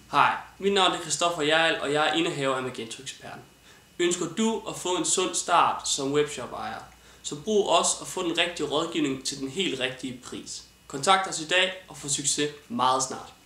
Hej, mit navn er Christoffer Jarl, og jeg er indehaver af Magento-eksperten. Ønsker du at få en sund start som webshop-ejer, så brug os og få den rigtige rådgivning til den helt rigtige pris. Kontakt os i dag og få succes meget snart.